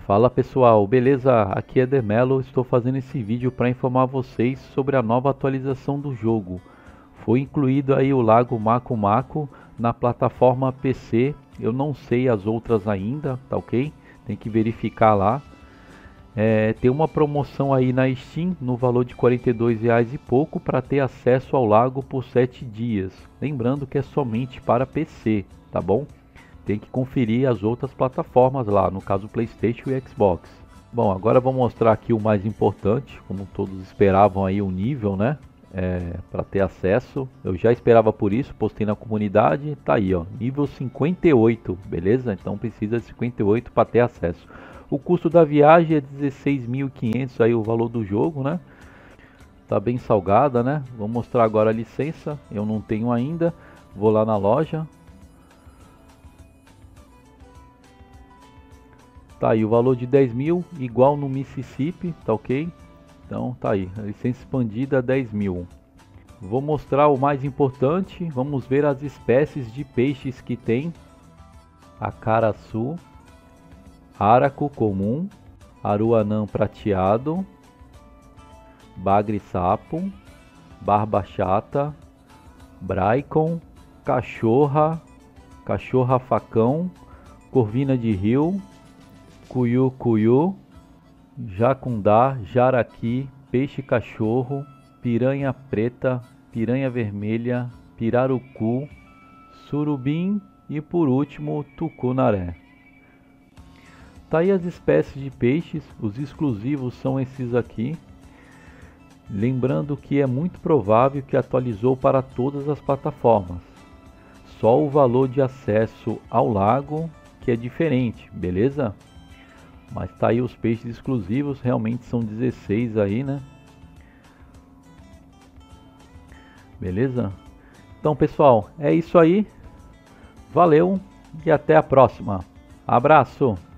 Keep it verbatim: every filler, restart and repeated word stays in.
Fala pessoal, beleza? Aqui é Demelo, estou fazendo esse vídeo para informar vocês sobre a nova atualização do jogo. Foi incluído aí o Lago Maco Maco na plataforma P C, eu não sei as outras ainda, tá ok? Tem que verificar lá. É, tem uma promoção aí na Steam no valor de quarenta e dois reais e pouco para ter acesso ao lago por sete dias. Lembrando que é somente para P C, tá bom? Tem que conferir as outras plataformas lá, no caso PlayStation e Xbox. Bom, agora vou mostrar aqui o mais importante, como todos esperavam aí o nível, né? É, para ter acesso. Eu já esperava por isso, postei na comunidade, tá aí, ó, nível cinquenta e oito, beleza? Então precisa de cinquenta e oito para ter acesso. O custo da viagem é dezesseis mil e quinhentos aí o valor do jogo, né? Tá bem salgada, né? Vou mostrar agora a licença, eu não tenho ainda. Vou lá na loja. Tá aí o valor de dez mil, igual no Mississippi, tá ok? Então tá aí, a licença expandida dez mil. Vou mostrar o mais importante, vamos ver as espécies de peixes que tem. Acaraçu, araco comum, aruanã prateado, bagre-sapo, barba-chata, braicon, cachorra, cachorra-facão, corvina de rio, cuiu-cuiu, jacundá, jaraqui, peixe-cachorro, piranha preta, piranha vermelha, pirarucu, surubim e por último tucunaré. Tá aí as espécies de peixes, os exclusivos são esses aqui. Lembrando que é muito provável que atualizou para todas as plataformas. Só o valor de acesso ao lago que é diferente, beleza? Mas tá aí os peixes exclusivos, realmente são dezesseis aí, né? Beleza? Então pessoal, é isso aí. Valeu e até a próxima. Abraço!